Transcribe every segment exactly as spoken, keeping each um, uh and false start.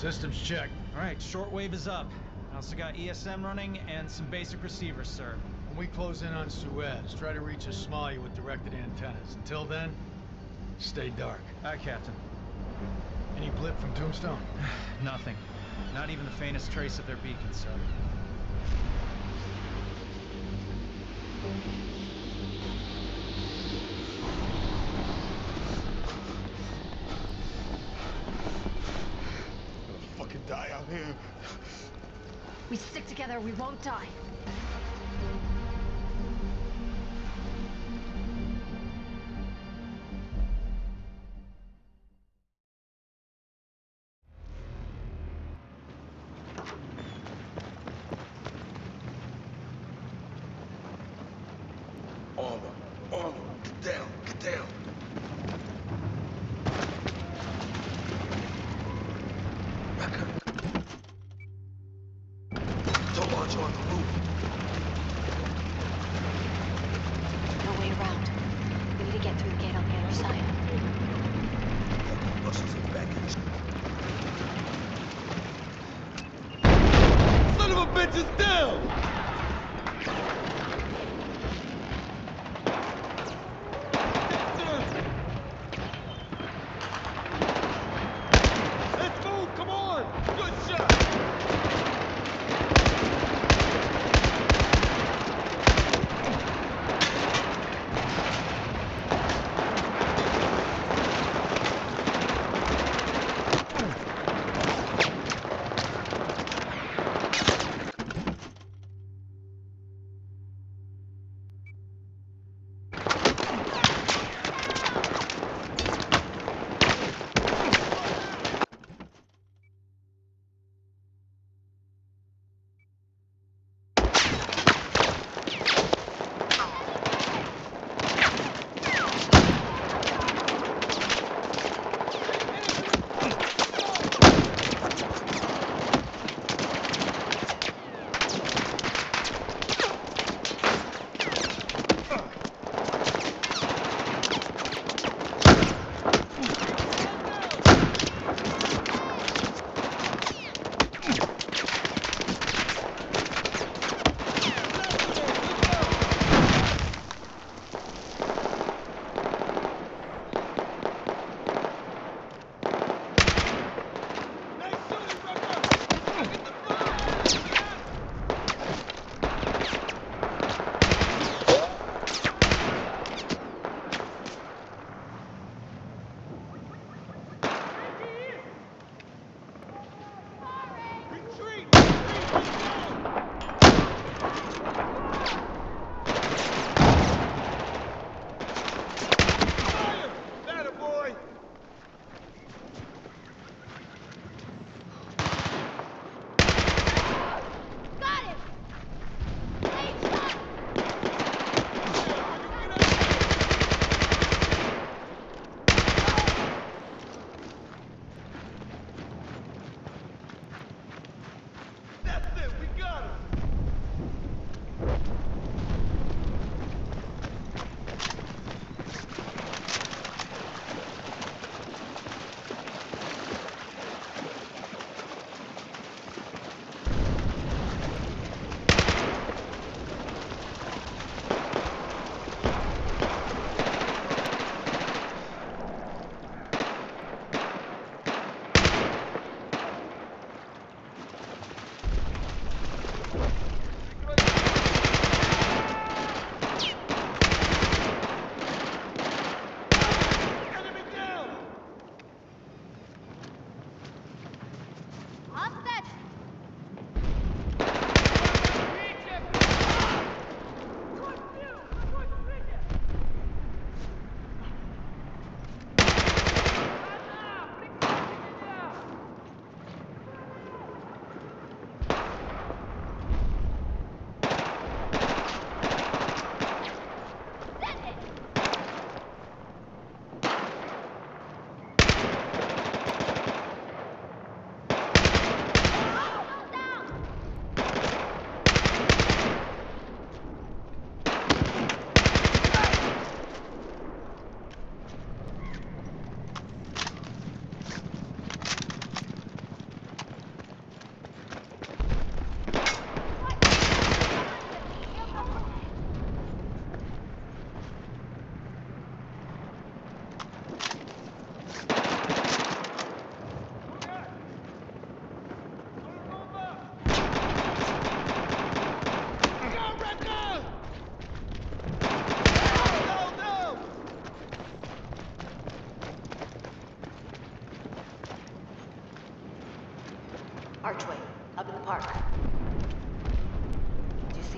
Systems checked. All right, shortwave is up. I also got E S M running and some basic receivers, sir. When we close in on Suez, try to reach Ismailia with directed antennas. Until then, stay dark. Aye, Captain. Any blip from Tombstone? Nothing. Not even the faintest trace of their beacon, sir. Fucking die out here. We stick together, we won't die. Armor, armor, get down, get down. Back up. Don't launch on the roof. No way around. We need to get through the gate on the other side. Russians in the back of this. Son of a bitch is down! Let's move, come on! Good shot!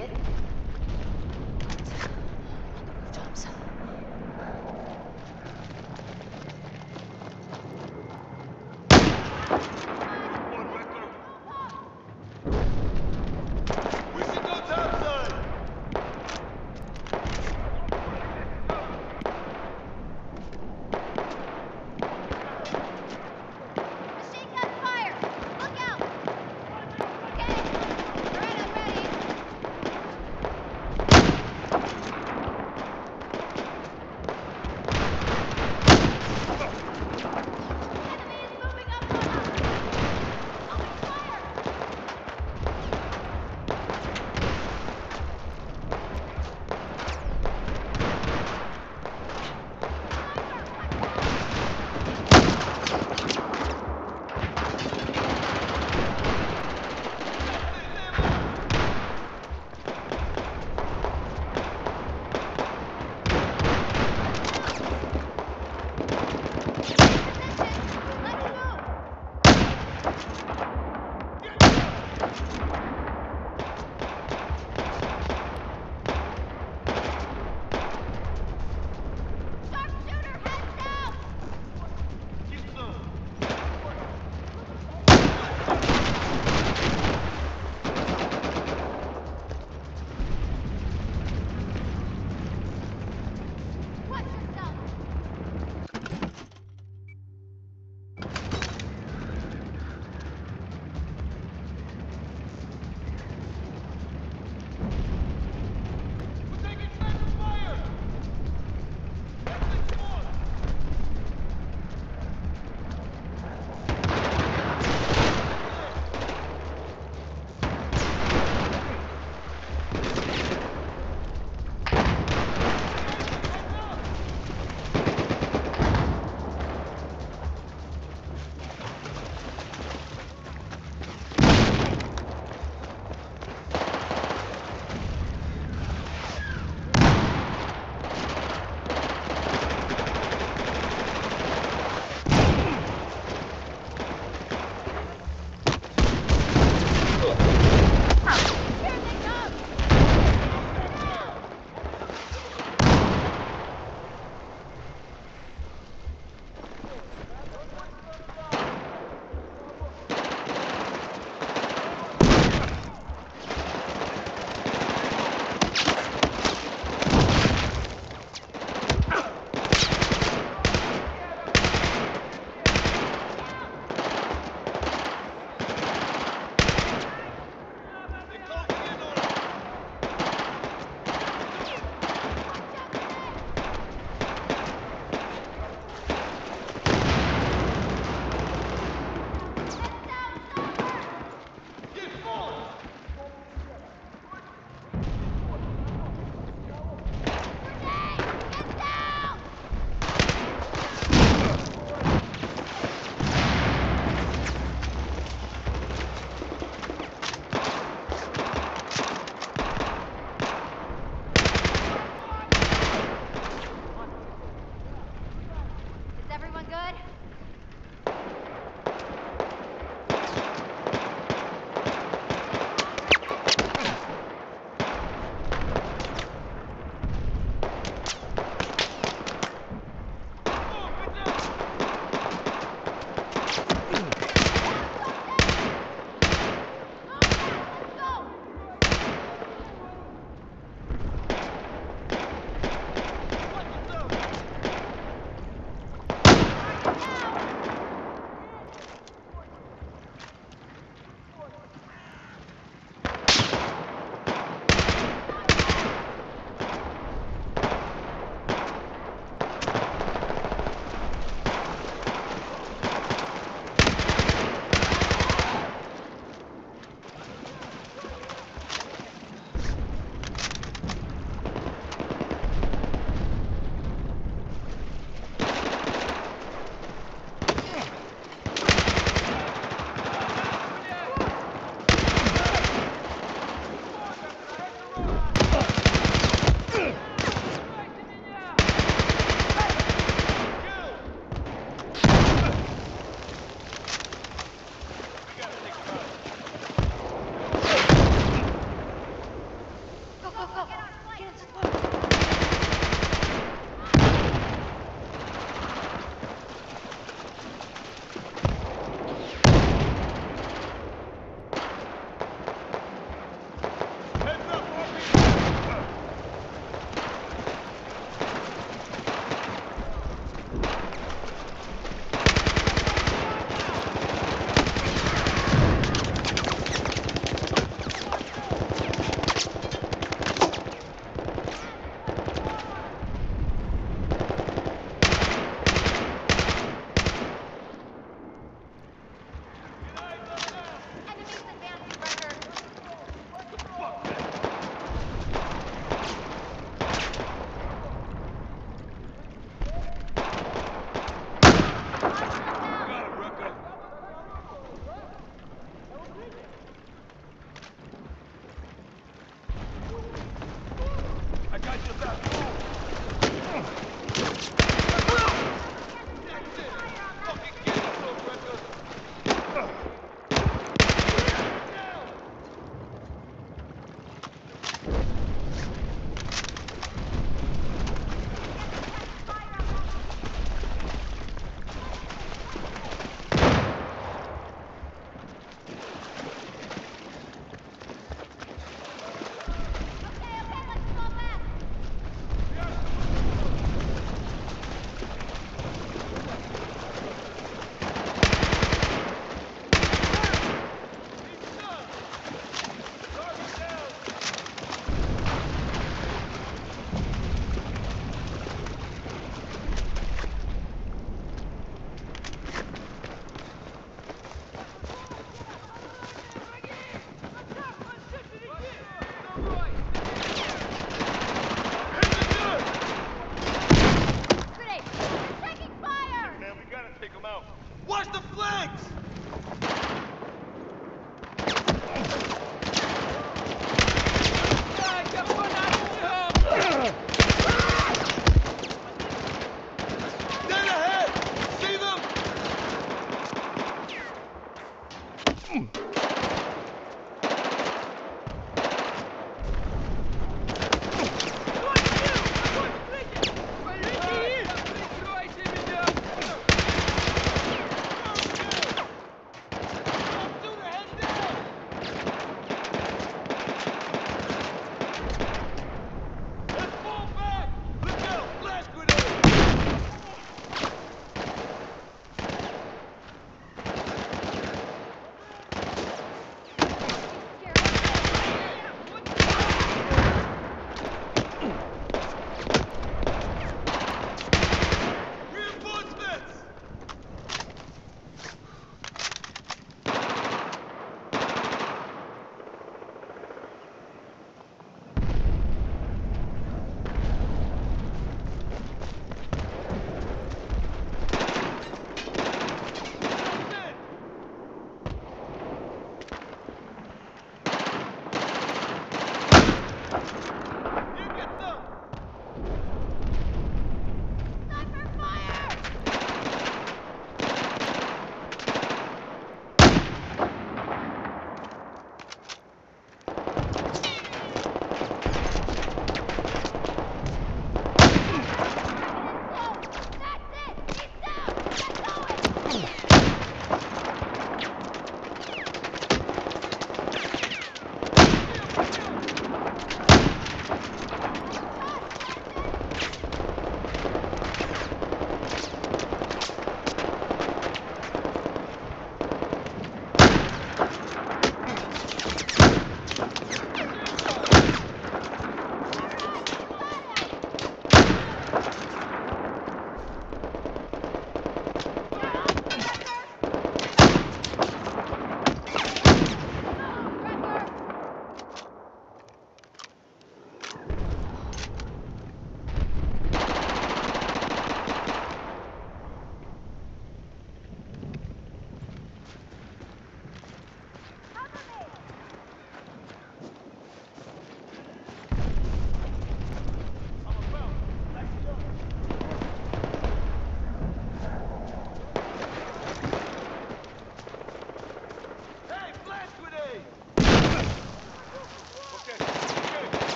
it? On the rooftops. One Wrecker. We should go topside. Machine gun fire! Look out! Okay. All right, I'm ready.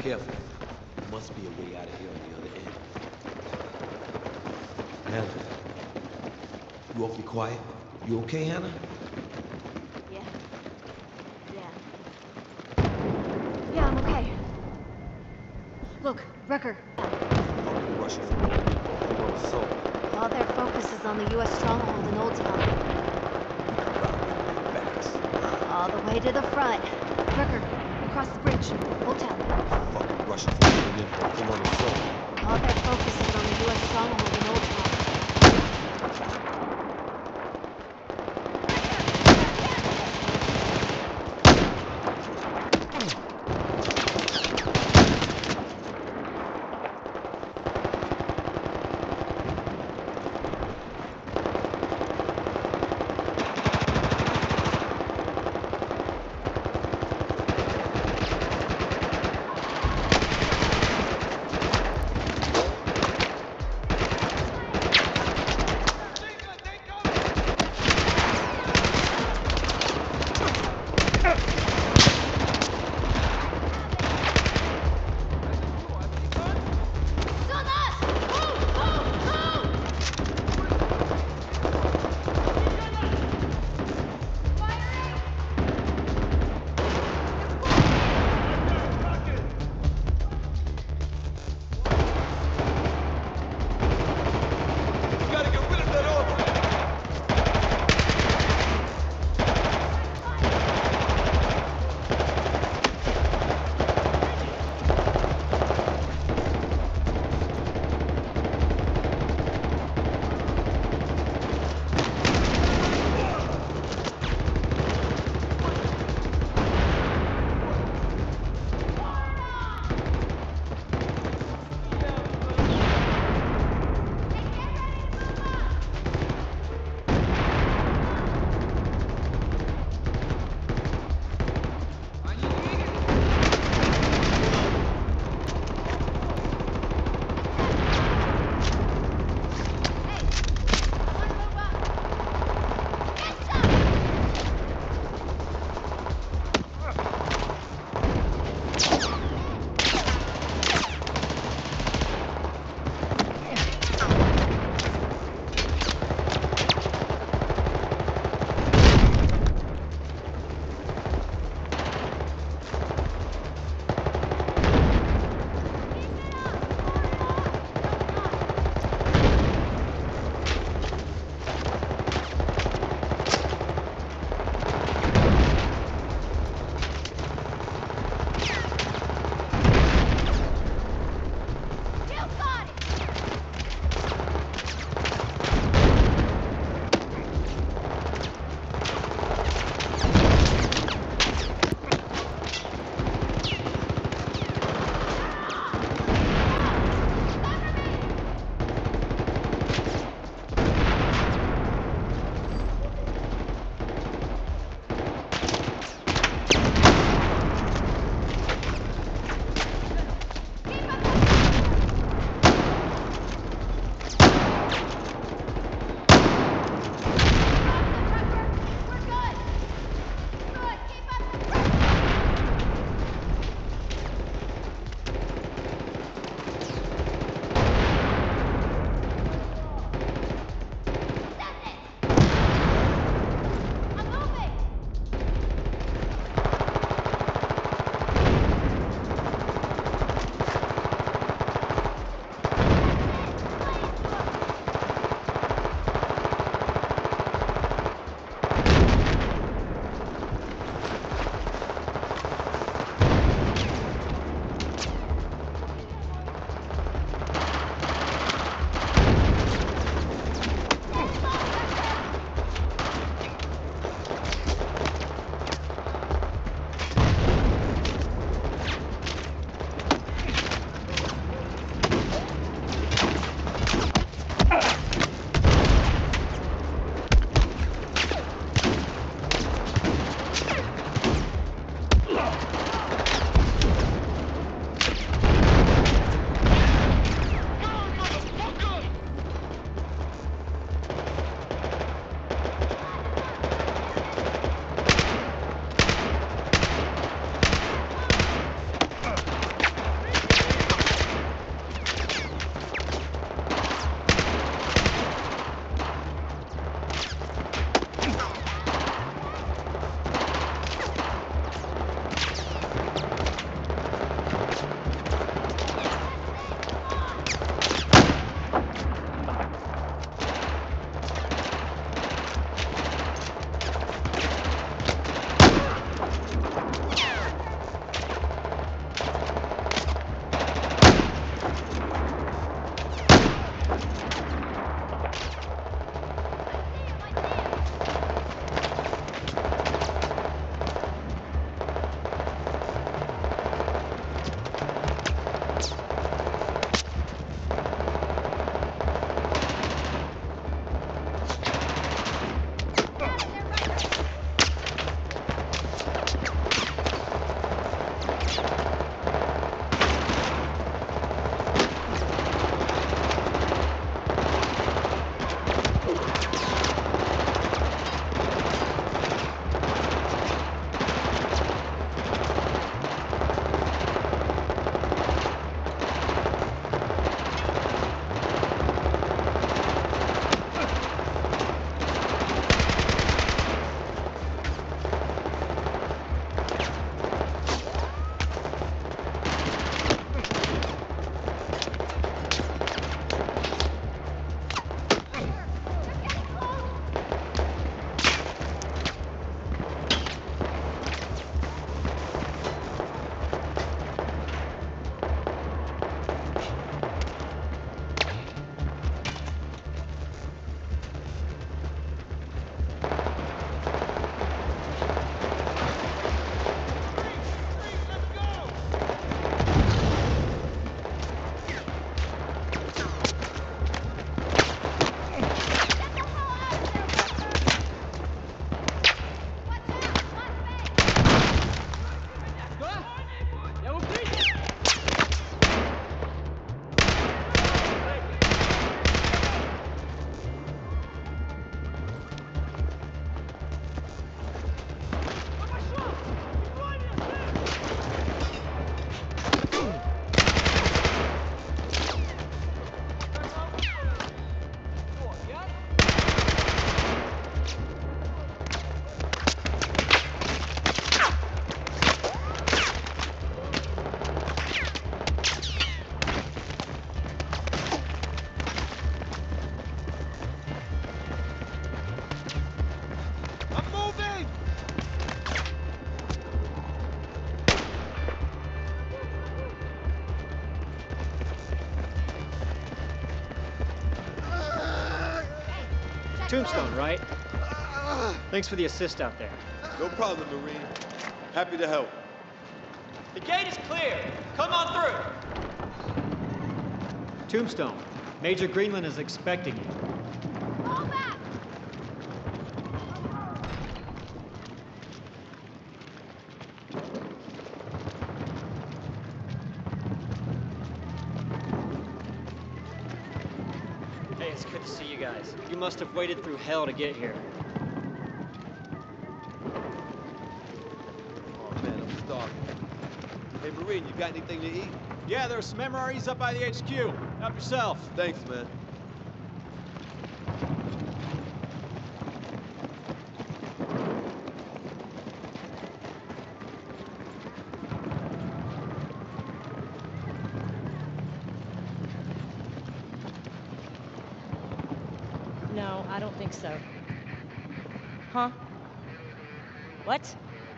careful. There must be a way out of here on the other end. Hannah, you awfully quiet. You okay, Hannah? Yeah. Yeah. Yeah, I'm okay. Look, Wrecker. Fucking Russia for me. You want to soul. All their focus is on the U S stronghold in Old Town. We can round them with backs. All the way to the front. Wrecker, across the bridge. Old Town. Fucking Russia for me. You want to soul. All their focus is on the U S stronghold in Old Town. Tombstone, right? Thanks for the assist out there. No problem, Marine. Happy to help. The gate is clear. Come on through. Tombstone, Major Greenland is expecting you. Fall back! Hey, it's good to see you guys. You must have waited through hell to get here. Oh man, I'm starving. Hey Marine, you got anything to eat? Yeah, there's some M R Es up by the H Q. Help yourself. Thanks, man. No, I don't think so. Huh? What?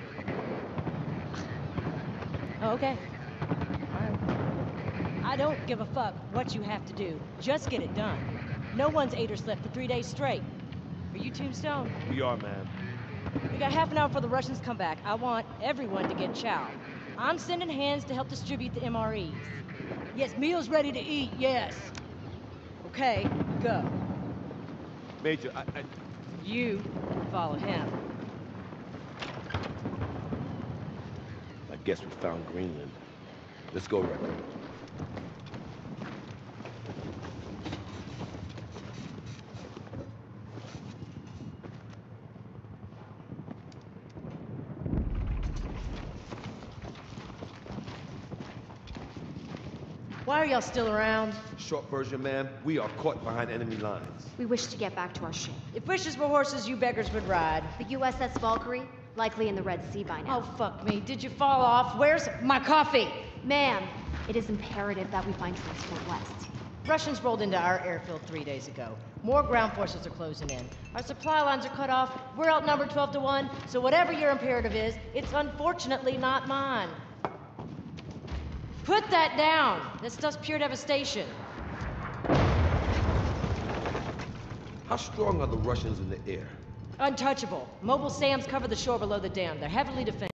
Oh, okay. All right. I don't give a fuck what you have to do. Just get it done. No one's ate or slept for three days straight. Are you Tombstone? We are, man. We got half an hour before the Russians come back. I want everyone to get chow. I'm sending hands to help distribute the M R Es. Yes, meals ready to eat, yes. Okay, go. Major, I, I... You follow him. I guess we found Greenland. Let's go, Record. Why are y'all still around? Short version, ma'am, we are caught behind enemy lines. We wish to get back to our ship. If wishes were horses, you beggars would ride. The U S S Valkyrie, likely in the Red Sea by now. Oh, fuck me. Did you fall off? Where's my coffee? Ma'am, it is imperative that we find transport west. Russians rolled into our airfield three days ago. More ground forces are closing in. Our supply lines are cut off. We're outnumbered twelve to one, so whatever your imperative is, it's unfortunately not mine. Put that down. That stuff's pure devastation. How strong are the Russians in the air? Untouchable. Mobile SAMs cover the shore below the dam. They're heavily defended.